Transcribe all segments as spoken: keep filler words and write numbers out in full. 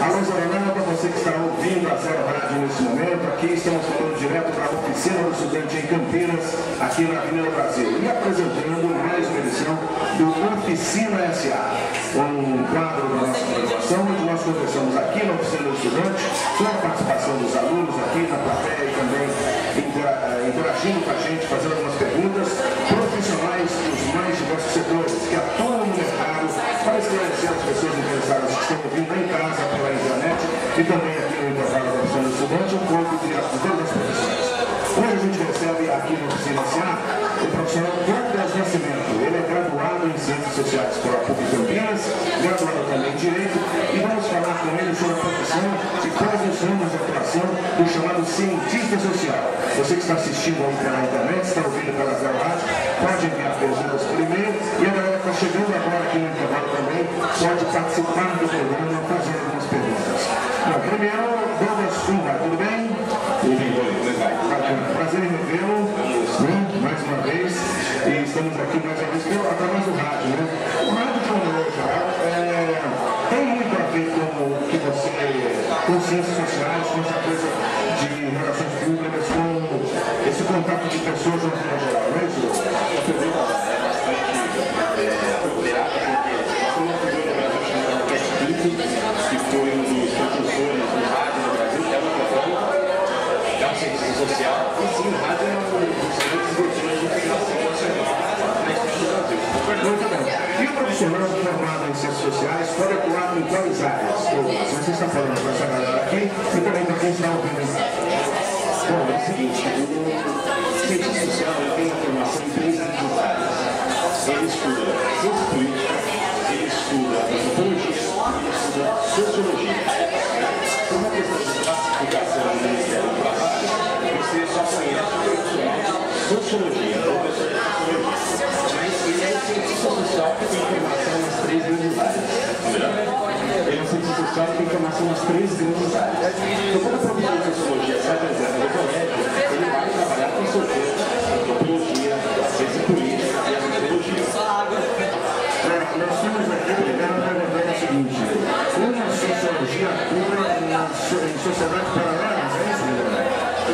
Alô, Zona para você que está ouvindo a Zero Rádio nesse momento, aqui estamos falando direto para a Oficina do Estudante em Campinas, aqui na Avenida Brasil, e apresentando mais uma edição do Oficina S A, um quadro da nossa programação, onde nós conversamos aqui na Oficina do Estudante, com a participação dos alunos aqui na plateia e também interagindo com a gente, fazendo algumas perguntas, profissionais dos mais diversos setores que atuam no mercado para esclarecer as pessoas interessadas que estão ouvindo em casa pela internet e também aqui no intervalo da Oficina do Estudante, um pouco de todas as profissões. Hoje a gente recebe aqui no Oficina S A o profissional Douglas Nascimento. Ele é graduado em Ciências Sociais pela P U C Campinas, graduado também em Direito, e vamos falar com ele sobre a profissão e quais os ramos de atuação do chamado cientista social. Você que está assistindo aí pela internet, está ouvindo pela Zero Rádio, pode enviar perguntas por e-mail, e a galera que está chegando agora aqui no intervalo também pode participar do programa fazendo algumas perguntas. Bom, primeiro, Douglas, como vai? Tudo bem? Tudo bem, tudo bem. Prazer em revê-lo, né? Mais uma vez, e estamos aqui mais uma vez através do rádio, né? O rádio, de uma maneira geral, é, tem muito a ver com o que você, com ciências sociais, com essa coisa de relações públicas, com esse contato de pessoas de uma maneira geral, não é isso? A pergunta é bastante apropriada, porque nós temos uma figura no Brasil chamada Cat Pinto, que foi um dos propulsores do rádio no Brasil, que é uma plataforma da ciência social, e sim, o rádio é um dos grandes vetores de integração nacional na história do Brasil. Muito bem. E o profissional formado em ciências sociais pode atuar em quais áreas? Você está falando para essa galera aqui e também para quem está ouvindo em casa. Bom, é o seguinte, o cientista social tem uma formação em três grandes áreas. Ele estuda ciência política, ele estuda antropologia e ele estuda sociologia. Por uma questão de classificação do Ministério do Trabalho, você só conhece o profissional de sociologia, o professor de sociologia. Mas ele é um cientista social que tem formação nas três grandes áreas. Ele é um cientista social que tem formação nas três grandes áreas. Então, quando a professora de sociologia se apresenta no colégio, ele vai trabalhar com sociologia, antropologia, ciência política e a sociologia. É, nós temos aqui, obrigado, a perguntar o seguinte: como a sociologia atua em sociedades paralelas? É isso, Guilherme?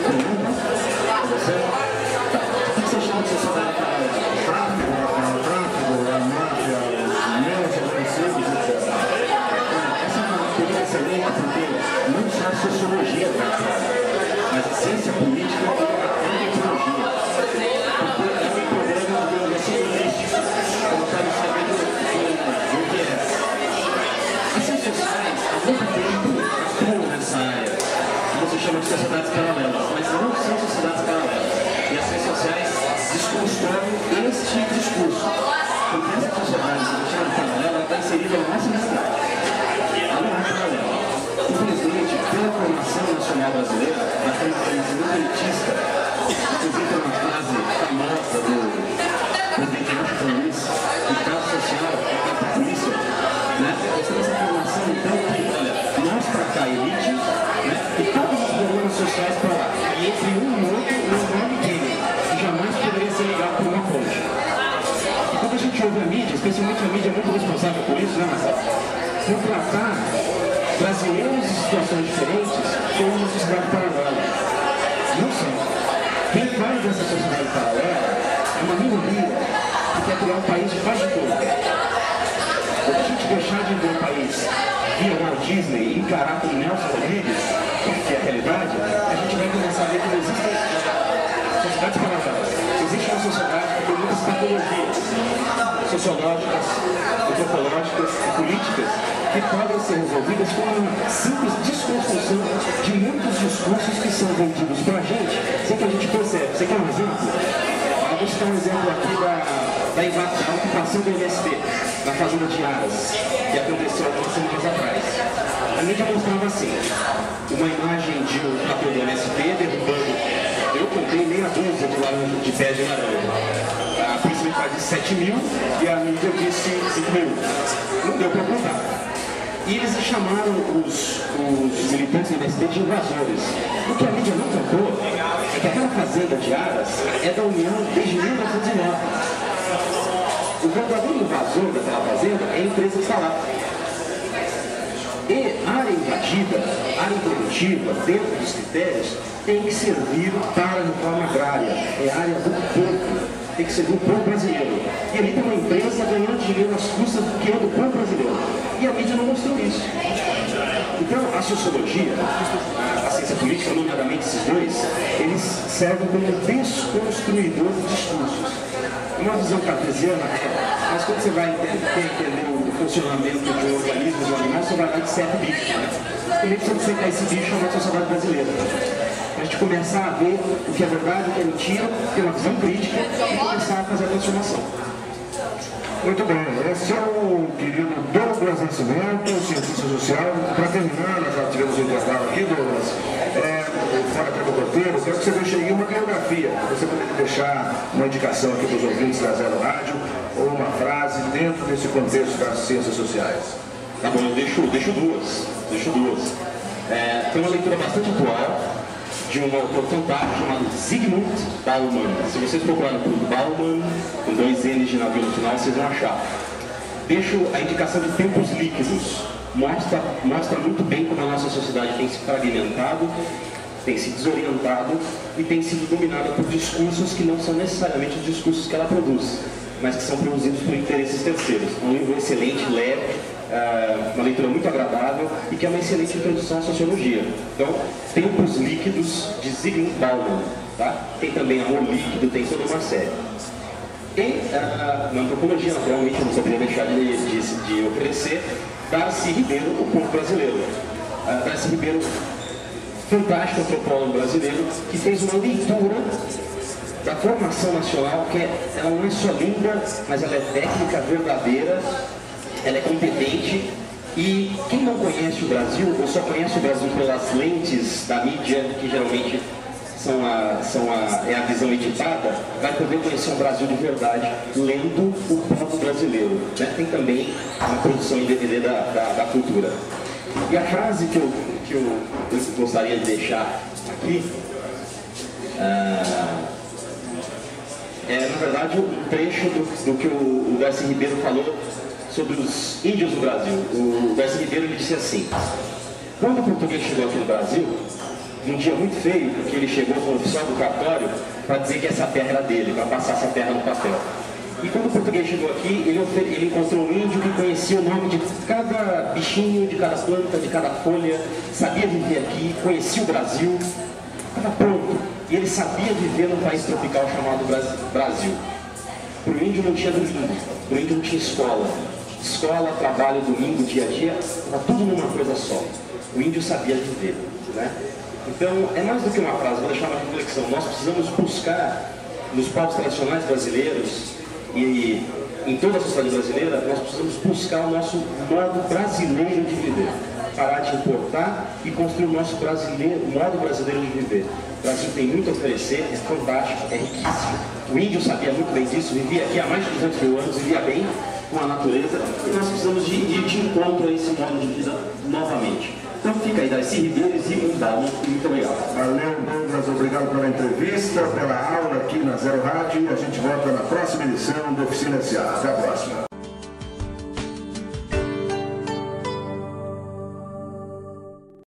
Você? Tá. O que você chama de sociedade paralela? Tráfico, o tráfico, a máfia, os menos agressivos, etcétera. Essa é uma pergunta excelente, porque não só a sociologia trata, mas a ciência política e a antropologia. Porque é um problema de organização política, como está no sabendo do que é. As ciências sociais, há muito tempo, atuam nessa área, que você chama de sociedades paralelas, mas não são sociedades paralelas. E as ciências sociais desconstroem este discurso. Porque essa sociedade que a gente chama de paralela está inserida na nossa realidade. Ela não é paralela. Infelizmente, pela formação nacional brasileira, nós temos uma formação muito elitista, inclusive tem uma frase famosa do presidente Washington Luiz, que caso social é caso polícia, né? Nós temos essa formação, então, que, olha, nós para cá, elite, né? E todos os problemas sociais para lá. E entre um e outro, não há ninguém, que jamais poderia ser ligado por uma ponte. E quando a gente ouve a mídia, especialmente a mídia é muito responsável por isso, né, Marcelo? Por tratar brasileiros em situações diferentes como uma sociedade paralela. Não são. Quem faz essa sociedade paralela é uma minoria que quer criar um país de paz de todos. Quando a gente deixar de ver um país via Walt Disney e encarar como Nelson Rodrigues, que é a realidade, a gente vai começar a ver que não existem sociedades paralelas. Existe uma sociedade que tem muitas patologias sociológicas, antropológicas e políticas que podem ser resolvidas com uma simples desconstrução de muitos discursos que são vendidos para a gente sem que a gente percebe. Você quer um exemplo? Eu vou citar um exemplo aqui da, da, invasão, da ocupação do M S T, na fazenda de Aras, que aconteceu algumas semanas atrás. A mídia mostrava assim, uma imagem de um trator do M S T derrubando, eu contei meia dúzia de, laranja, de pés de laranja. A polícia militar disse sete mil e a mídia disse cinco mil. Não deu para contar. E eles chamaram os, os militantes do M S T de invasores. O que a mídia não contou é que aquela fazenda de Aras é da União desde mil novecentos e nove. O verdadeiro invasor daquela fazenda é a empresa que está lá. E área invadida, área improdutiva, dentro dos critérios, tem que servir para a reforma agrária. É área do povo, tem que servir o povo brasileiro. E ali tem uma empresa ganhando dinheiro às custas do que é do povo brasileiro. E a mídia não mostrou isso. Então, a sociologia, a ciência política, nomeadamente esses dois, eles servem como desconstruidor de discursos. Uma visão cartesiana é, mas quando você vai entender, entender o funcionamento de um organismo, de um animal, você vai lá de certo bicho, né? E nem precisa dissecar esse bicho na sociedade brasileira. A gente começar a ver o que é verdade, o que é mentira, ter uma visão crítica e começar a fazer a transformação. Muito bem, esse é o querido Douglas Nascimento, cientista social. Para terminar, nós já tivemos um intervalo aqui, Douglas, é, fora pelo roteiro, eu quero que você deixe aí uma biografia. Você poderia deixar uma indicação aqui para os ouvintes da Zero Rádio, ou uma frase dentro desse contexto das ciências sociais. Tá bom, eu deixo, deixo duas. Deixo duas. É, tem uma leitura bastante atual de um autor fantástico chamado Zygmunt Bauman. Se vocês procurarem por Bauman, com dois N's de navio no final, vocês vão achar. Deixo a indicação de Tempos Líquidos. Mostra, mostra muito bem como a nossa sociedade tem se fragmentado, tem se desorientado e tem sido dominada por discursos que não são necessariamente os discursos que ela produz, mas que são produzidos por interesses terceiros. É um livro excelente, leve, uh, uma leitura muito agradável e que é uma excelente introdução à sociologia. Então, Tempos Líquidos, de Zygmunt Bauman. Tá? Tem também Amor Líquido, tem toda uma série. E uh, na antropologia, naturalmente, eu não poderia deixar de, de, de oferecer Darcy Ribeiro, o povo brasileiro. Uh, Darcy Ribeiro, fantástico antropólogo brasileiro, que fez uma leitura da formação nacional, que é, ela não é só linda, mas ela é técnica, verdadeira, ela é competente, e quem não conhece o Brasil, ou só conhece o Brasil pelas lentes da mídia, que geralmente são a, são a, é a visão editada, vai poder conhecer um Brasil de verdade, lendo o povo brasileiro. Né? Tem também uma produção em D V D da, da, da cultura. E a frase que eu, que eu, eu gostaria de deixar aqui, ah, é, na verdade, um trecho do, do que o, o Darcy Ribeiro falou sobre os índios do Brasil. O Darcy Ribeiro ele disse assim: quando o português chegou aqui no Brasil, num dia muito feio, porque ele chegou com o oficial do cartório para dizer que essa terra era dele, para passar essa terra no papel. E quando o português chegou aqui, ele, ele encontrou um índio que conhecia o nome de cada bichinho, de cada planta, de cada folha, sabia viver aqui, conhecia o Brasil, estava pronto. E ele sabia viver num país tropical chamado Brasil. Para o índio não tinha domingo, para o índio não tinha escola. Escola, trabalho, domingo, dia a dia, estava tudo numa coisa só. O índio sabia viver, né? Então, é mais do que uma frase, vou deixar uma reflexão. Nós precisamos buscar, nos povos tradicionais brasileiros e em toda a sociedade brasileira, nós precisamos buscar o nosso modo brasileiro de viver. Parar de importar e construir o nosso brasileiro, modo brasileiro de viver. O Brasil tem muito a oferecer, é fantástico, é riquíssimo. O índio sabia muito bem disso, vivia aqui há mais de duzentos mil anos, vivia bem com a natureza, e nós precisamos de ir de encontro a esse modo de vida novamente. Então fica aí, Darcy Ribeiro e Zygmunt Bauman, muito obrigado. Valeu, Douglas, obrigado pela entrevista, pela aula aqui na Zero Rádio, e a gente volta na próxima edição do Oficina S A. Até a próxima.